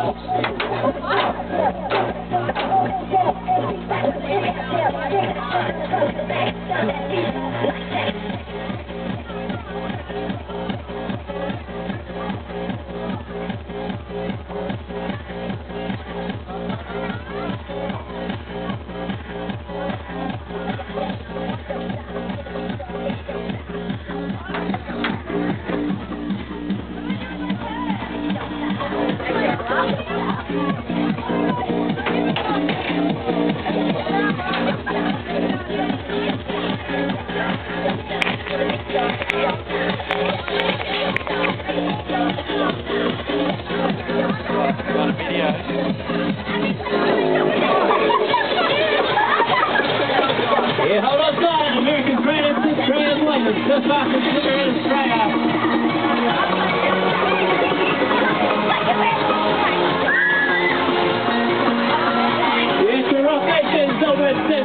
Hold on tight, American trainers, women, just back and clear and straight out. Yes, the rock action is over at